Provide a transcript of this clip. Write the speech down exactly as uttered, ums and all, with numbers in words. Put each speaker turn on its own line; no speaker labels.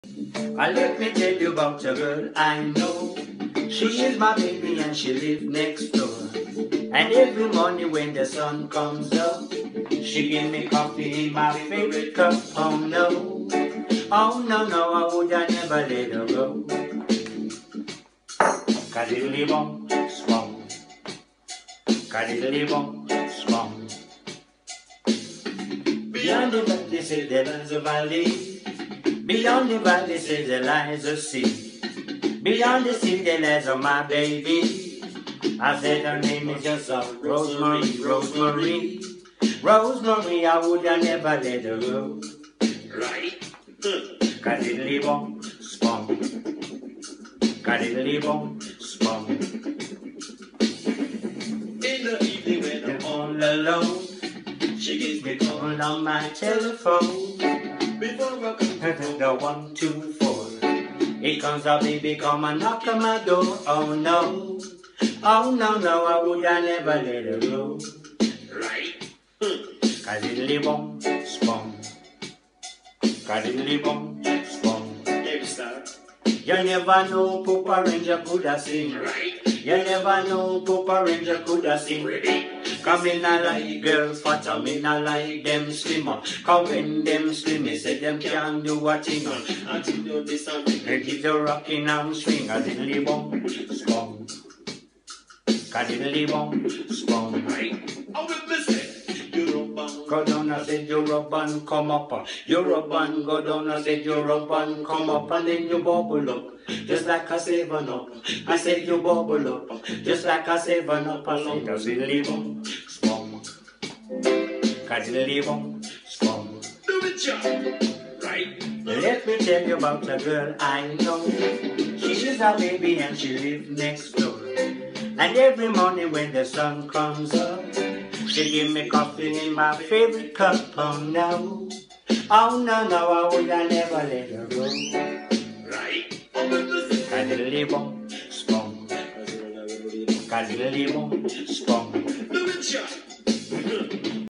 Well, let me tell you about a girl I know. She is my baby and she lives next door. And every morning when the sun comes up, she give me coffee in my favorite cup. Oh no, oh no, no, I would I never let her go. Cadiddly bom, swung. Cadiddly bom, swung. Beyond the valley says there lies a valley. Beyond the valley says there lies a sea. Beyond the sea there lies a my baby. I said her name is just a Rosemarie, Rosemarie. Rosemarie, I would I never let her go. Right? Cadiddly bom, spong. Cadiddly bom, spong. In the evening when I'm all alone, she gives me call on my telephone. Before I come to the one, two, four, it comes a baby come and knock on my door. Oh no, oh no, no, I would I never let her go. Right? Cadiddly bom, spong. Cadiddly bom, spong. Never stop. You never know Papa Ranger could have sing. Right? You never know Papa Ranger could have sing. Ready? Come in a like girls fat, come in a like them slimmer. Come when them slimmy say them can't do a thing. Until you do something, they keep the rocking and swing. Cadiddly bom, spong. Cadiddly bom, spong. Right? I will listen. Go down and say you rub and come up. You rub and go down and say you rub and come up. And then you bubble up, just like a seven up. I said you bubble up, just like a seven up. I said cadiddly bom, spong. Cadiddly bom, spong. Do it, John. Right? Let me tell you about a girl I know. She is a baby and she lives next door. And every morning when the sun comes up, she give me coffee in my favorite cup. Oh no, oh no, no, I would I never let her go. Right? Cadiddly bom, spong. Cadiddly bom, spong.